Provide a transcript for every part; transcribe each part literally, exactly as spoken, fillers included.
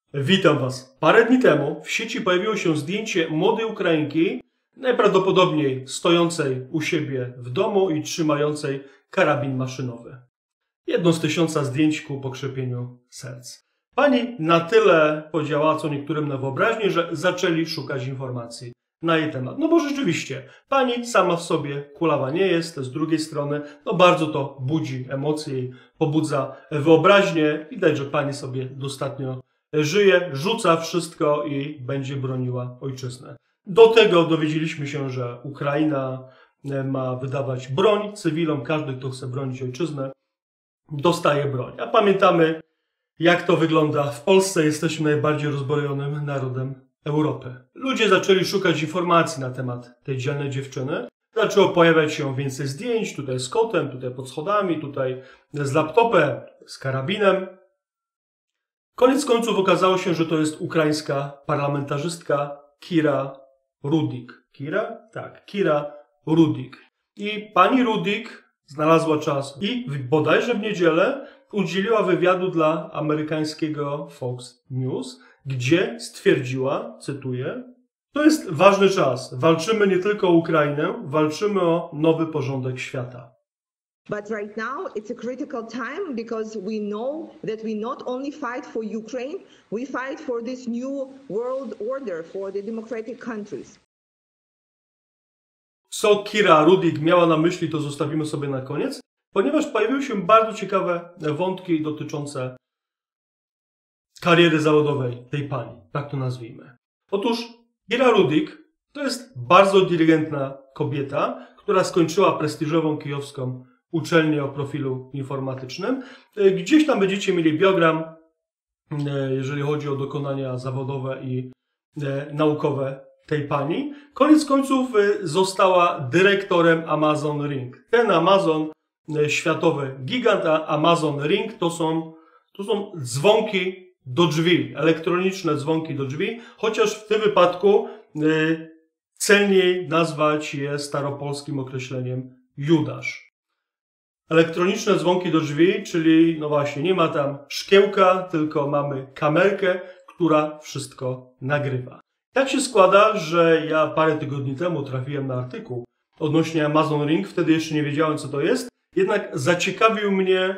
Witam Was. Parę dni temu w sieci pojawiło się zdjęcie młodej Ukrainki, najprawdopodobniej stojącej u siebie w domu i trzymającej karabin maszynowy. Jedno z tysiąca zdjęć ku pokrzepieniu serc. Pani na tyle podziałała co niektórym na wyobraźnię, że zaczęli szukać informacji na jej temat. No bo rzeczywiście, pani sama w sobie kulawa nie jest, z drugiej strony no bardzo to budzi emocje i pobudza wyobraźnię. Widać, że pani sobie dostatnio żyje, rzuca wszystko i będzie broniła ojczyznę. Do tego dowiedzieliśmy się, że Ukraina ma wydawać broń cywilom. Każdy, kto chce bronić ojczyznę, dostaje broń. A pamiętamy, jak to wygląda w Polsce. Jesteśmy najbardziej rozbrojonym narodem Europy. Ludzie zaczęli szukać informacji na temat tej dzielnej dziewczyny. Zaczęło pojawiać się więcej zdjęć, tutaj z kotem, tutaj pod schodami, tutaj z laptopem, z karabinem. Koniec końców okazało się, że to jest ukraińska parlamentarzystka Kira Rudik. Kira? Tak, Kira Rudik. I pani Rudik znalazła czas i bodajże w niedzielę udzieliła wywiadu dla amerykańskiego Fox News, gdzie stwierdziła, cytuję: to jest ważny czas. Walczymy nie tylko o Ukrainę, walczymy o nowy porządek świata. But right now it's a critical time because we know that we not only fight for Ukraine, we fight for this new world order for the democratic countries. Co Kira Rudik miała na myśli, to zostawimy sobie na koniec, ponieważ pojawiły się bardzo ciekawe wątki dotyczące kariery zawodowej tej pani, tak to nazwijmy. Otóż Kira Rudik to jest bardzo inteligentna kobieta, która skończyła prestiżową kijowską uczelnię o profilu informatycznym. Gdzieś tam będziecie mieli biogram, jeżeli chodzi o dokonania zawodowe i naukowe tej pani. Koniec końców została dyrektorem Amazon Ring. Ten Amazon, światowy gigant, a Amazon Ring to są, to są dzwonki do drzwi, elektroniczne dzwonki do drzwi, chociaż w tym wypadku celniej nazwać je staropolskim określeniem Judasz. Elektroniczne dzwonki do drzwi, czyli no właśnie, nie ma tam szkiełka, tylko mamy kamerkę, która wszystko nagrywa. Tak się składa, że ja parę tygodni temu trafiłem na artykuł odnośnie Amazon Ring, wtedy jeszcze nie wiedziałem, co to jest, jednak zaciekawił mnie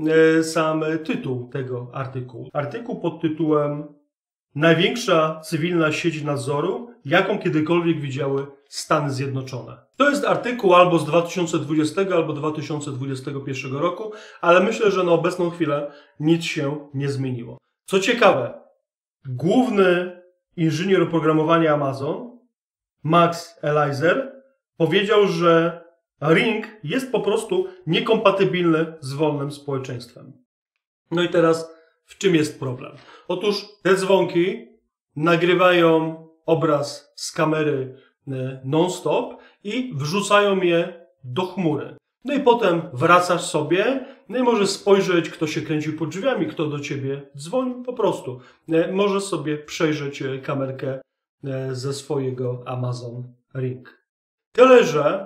sam tytuł tego artykułu. Artykuł pod tytułem Największa cywilna sieć nadzoru, jaką kiedykolwiek widziały Stany Zjednoczone. To jest artykuł albo z dwa tysiące dwudziestego, albo dwa tysiące dwudziestego pierwszego roku, ale myślę, że na obecną chwilę nic się nie zmieniło. Co ciekawe, główny inżynier oprogramowania Amazon, Max Elaizer, powiedział, że Ring jest po prostu niekompatybilny z wolnym społeczeństwem. No i teraz w czym jest problem? Otóż te dzwonki nagrywają obraz z kamery non-stop i wrzucają je do chmury. No i potem wracasz sobie, no i możesz spojrzeć, kto się kręcił pod drzwiami, kto do ciebie dzwonił, po prostu. Możesz sobie przejrzeć kamerkę ze swojego Amazon Ring. Tyle, że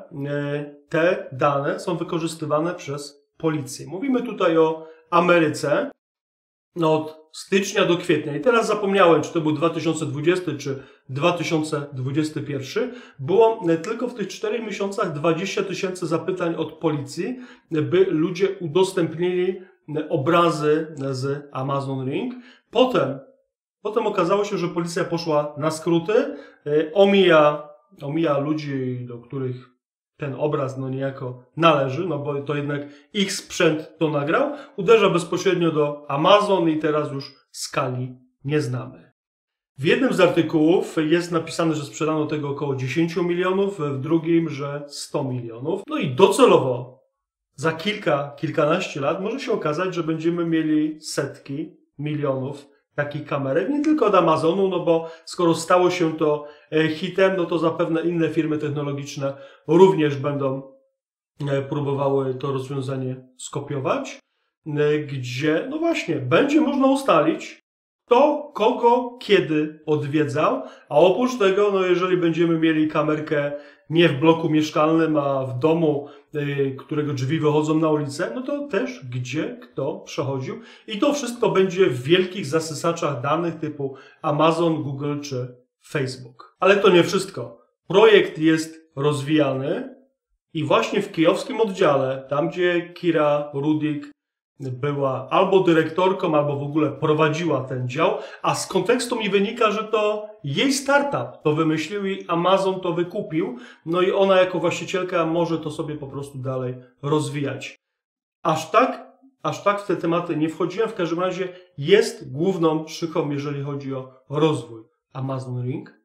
te dane są wykorzystywane przez policję. Mówimy tutaj o Ameryce. No od stycznia do kwietnia. I teraz zapomniałem, czy to był dwa tysiące dwudziesty czy dwa tysiące dwudziesty pierwszy. Było tylko w tych czterech miesiącach dwadzieścia tysięcy zapytań od policji, by ludzie udostępnili obrazy z Amazon Ring. Potem, potem okazało się, że policja poszła na skróty, omija, omija ludzi, do których ten obraz no niejako należy, no bo to jednak ich sprzęt to nagrał, uderza bezpośrednio do Amazon i teraz już skali nie znamy. W jednym z artykułów jest napisane, że sprzedano tego około dziesięć milionów, w drugim, że sto milionów. No i docelowo za kilka, kilkanaście lat może się okazać, że będziemy mieli setki milionów takich kamerek, nie tylko od Amazonu, no bo skoro stało się to hitem, no to zapewne inne firmy technologiczne również będą próbowały to rozwiązanie skopiować, gdzie, no właśnie, będzie można ustalić, kto kogo kiedy odwiedzał, a oprócz tego, no jeżeli będziemy mieli kamerkę nie w bloku mieszkalnym, a w domu, którego drzwi wychodzą na ulicę, no to też gdzie kto przechodził. I to wszystko będzie w wielkich zasysaczach danych typu Amazon, Google czy Facebook. Ale to nie wszystko. Projekt jest rozwijany i właśnie w kijowskim oddziale, tam gdzie Kira Rudik była albo dyrektorką, albo w ogóle prowadziła ten dział, a z kontekstu mi wynika, że to jej startup to wymyślił i Amazon to wykupił, no i ona jako właścicielka może to sobie po prostu dalej rozwijać. Aż tak, aż tak w te tematy nie wchodziłem, w każdym razie jest główną szychą, jeżeli chodzi o rozwój Amazon Ring.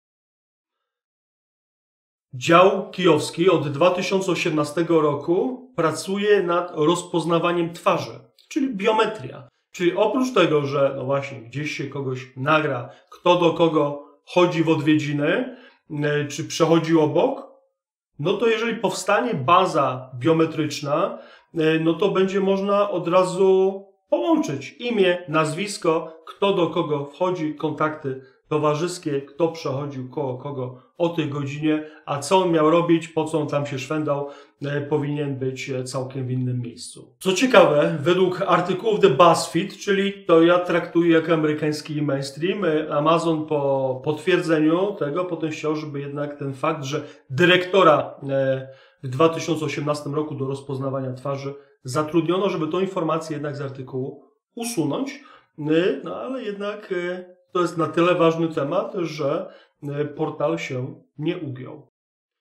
Dział kijowski od dwa tysiące osiemnastego roku pracuje nad rozpoznawaniem twarzy, czyli biometria. Czyli oprócz tego, że no właśnie gdzieś się kogoś nagra, kto do kogo chodzi w odwiedziny, czy przechodzi obok, no to jeżeli powstanie baza biometryczna, no to będzie można od razu połączyć imię, nazwisko, kto do kogo wchodzi, kontakty towarzyskie, kto przechodził koło kogo o tej godzinie, a co on miał robić, po co on tam się szwendał, e, powinien być całkiem w innym miejscu. Co ciekawe, według artykułów The BuzzFeed, czyli to ja traktuję jako amerykański mainstream, Amazon po potwierdzeniu tego potem chciał, żeby jednak ten fakt, że dyrektora e, w dwa tysiące osiemnastym roku do rozpoznawania twarzy zatrudniono, żeby tą informację jednak z artykułu usunąć, no ale jednak e, to jest na tyle ważny temat, że portal się nie ugiął.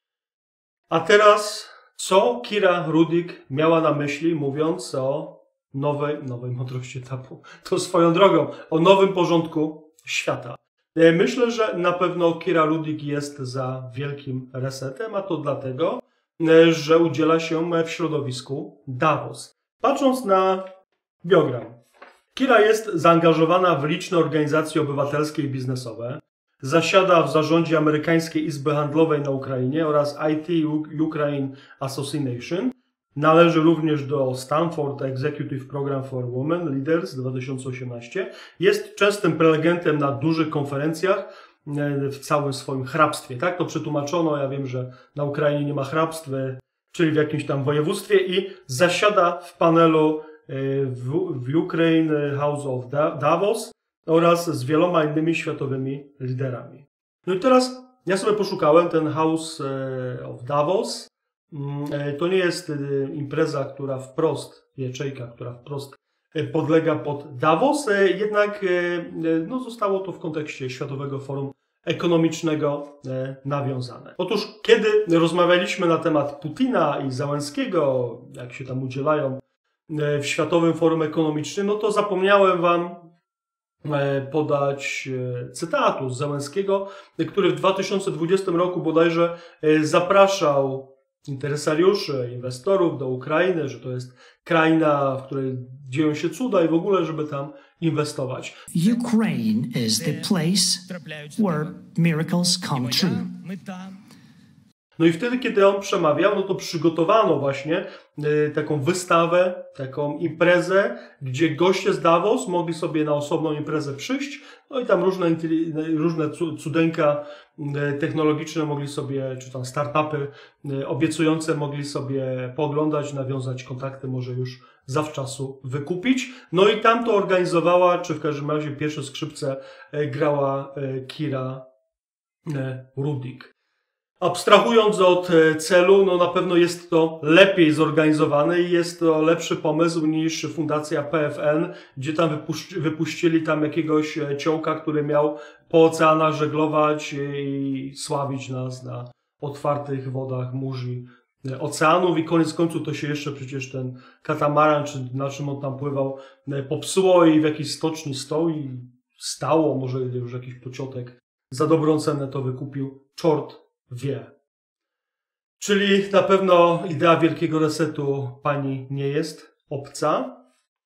A teraz, co Kira Rudik miała na myśli, mówiąc o nowej, nowej mądrości etapu? To swoją drogą, o nowym porządku świata. Myślę, że na pewno Kira Rudik jest za wielkim resetem, a to dlatego, że udziela się w środowisku Davos. Patrząc na biogram, Kira jest zaangażowana w liczne organizacje obywatelskie i biznesowe. Zasiada w zarządzie Amerykańskiej Izby Handlowej na Ukrainie oraz I T Ukraine Association. Należy również do Stanford Executive Program for Women Leaders dwa tysiące osiemnaście. Jest częstym prelegentem na dużych konferencjach w całym swoim hrabstwie. Tak to przetłumaczono. Ja wiem, że na Ukrainie nie ma hrabstw, czyli w jakimś tam województwie i zasiada w panelu w, w Ukraine House of Davos oraz z wieloma innymi światowymi liderami. No i teraz ja sobie poszukałem ten House of Davos. To nie jest impreza, która wprost, ячейka, która wprost podlega pod Davos, jednak no, zostało to w kontekście Światowego Forum Ekonomicznego nawiązane. Otóż kiedy rozmawialiśmy na temat Putina i Załęskiego, jak się tam udzielają w Światowym Forum Ekonomicznym, no to zapomniałem wam podać cytatu z Załęskiego, który w dwa tysiące dwudziestym roku bodajże zapraszał interesariuszy, inwestorów do Ukrainy, że to jest kraina, w której dzieją się cuda i w ogóle, żeby tam inwestować. Ukraine is the place where miracles come true. No i wtedy, kiedy on przemawiał, no to przygotowano właśnie y, taką wystawę, taką imprezę, gdzie goście z Davos mogli sobie na osobną imprezę przyjść, no i tam różne, różne cudeńka y, technologiczne mogli sobie, czy tam startupy y, obiecujące mogli sobie pooglądać, nawiązać kontakty, może już zawczasu wykupić. No i tam to organizowała, czy w każdym razie pierwsze skrzypce y, grała y, Kira y, Rudik. Abstrahując od celu, no na pewno jest to lepiej zorganizowane i jest to lepszy pomysł niż Fundacja P F N, gdzie tam wypuści, wypuścili tam jakiegoś ciołka, który miał po oceanach żeglować i sławić nas na otwartych wodach mórzy oceanów i koniec końców to się jeszcze przecież ten katamaran, czy na czym on tam pływał, popsuło i w jakiejś stoczni stał i stało, może już jakiś pociotek za dobrą cenę to wykupił, czort wie. Czyli na pewno idea wielkiego resetu pani nie jest obca.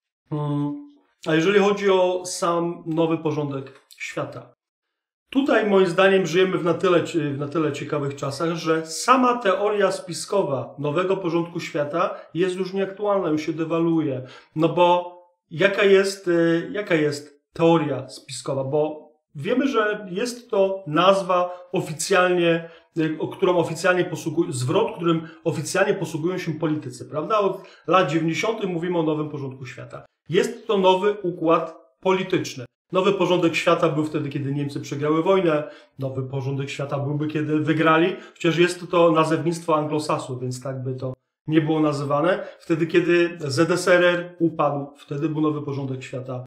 A jeżeli chodzi o sam nowy porządek świata. Tutaj moim zdaniem żyjemy w na tyle, w na tyle ciekawych czasach, że sama teoria spiskowa nowego porządku świata jest już nieaktualna, już się dewaluuje. No bo jaka jest, jaka jest teoria spiskowa? Bo wiemy, że jest to nazwa oficjalnie, o którą oficjalnie posługują, zwrot, którym oficjalnie posługują się politycy, prawda? Od lat dziewięćdziesiątych mówimy o nowym porządku świata. Jest to nowy układ polityczny. Nowy porządek świata był wtedy, kiedy Niemcy przegrały wojnę. Nowy porządek świata byłby, kiedy wygrali. Przecież jest to nazewnictwo anglosasu, więc tak by to nie było nazywane. Wtedy, kiedy Z S R R upadł, wtedy był nowy porządek świata.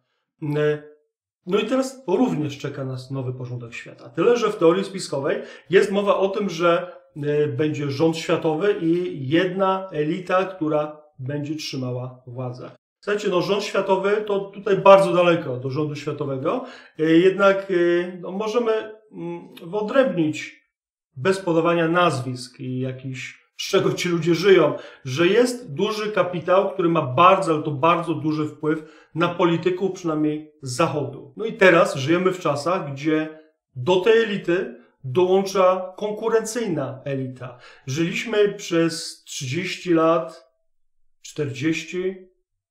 No i teraz również czeka nas nowy porządek świata. Tyle, że w teorii spiskowej jest mowa o tym, że będzie rząd światowy i jedna elita, która będzie trzymała władzę. Słuchajcie, no rząd światowy to tutaj bardzo daleko do rządu światowego, jednak no, możemy wyodrębnić bez podawania nazwisk i jakichś, z czego ci ludzie żyją, że jest duży kapitał, który ma bardzo, ale to bardzo duży wpływ na polityków, przynajmniej z Zachodu. No i teraz żyjemy w czasach, gdzie do tej elity dołącza konkurencyjna elita. Żyliśmy przez trzydzieści lat, czterdzieści,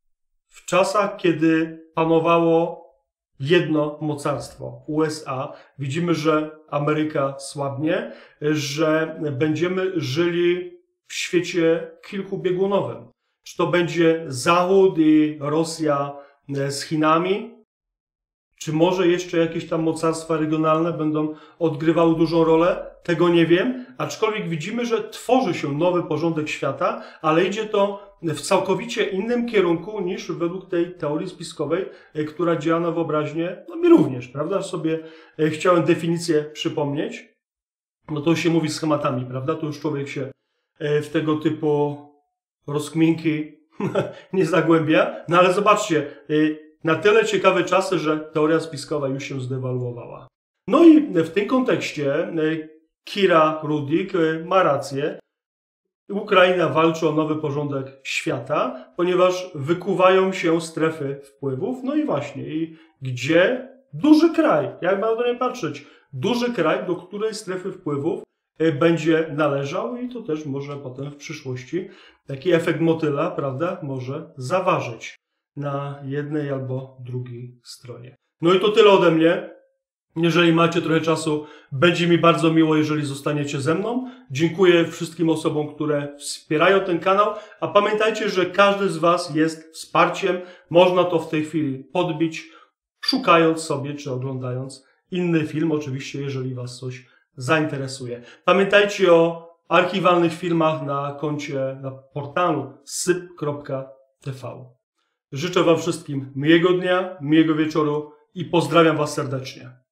w czasach, kiedy panowało jedno mocarstwo, U S A. Widzimy, że Ameryka słabnie, że będziemy żyli w świecie kilkubiegunowym. Czy to będzie Zachód i Rosja z Chinami, czy może jeszcze jakieś tam mocarstwa regionalne będą odgrywały dużą rolę? Tego nie wiem, aczkolwiek widzimy, że tworzy się nowy porządek świata, ale idzie to w całkowicie innym kierunku niż według tej teorii spiskowej, która działa na wyobraźnię, no mi również, prawda? Sobie chciałem definicję przypomnieć. No to się mówi schematami, prawda? To już człowiek się w tego typu rozkminki nie zagłębia. No ale zobaczcie, na tyle ciekawe czasy, że teoria spiskowa już się zdewaluowała. No i w tym kontekście Kira Rudik ma rację. Ukraina walczy o nowy porządek świata, ponieważ wykuwają się strefy wpływów. No i właśnie, i gdzie duży kraj, jak ma na to nie patrzeć, duży kraj, do której strefy wpływów będzie należał i to też może potem w przyszłości taki efekt motyla, prawda, może zaważyć na jednej albo drugiej stronie. No i to tyle ode mnie. Jeżeli macie trochę czasu, będzie mi bardzo miło, jeżeli zostaniecie ze mną. Dziękuję wszystkim osobom, które wspierają ten kanał, a pamiętajcie, że każdy z Was jest wsparciem. Można to w tej chwili podbić, szukając sobie czy oglądając inny film, oczywiście, jeżeli Was coś zainteresuje. Pamiętajcie o archiwalnych filmach na koncie, na portalu syp kropka t v. Życzę Wam wszystkim miłego dnia, miłego wieczoru i pozdrawiam Was serdecznie.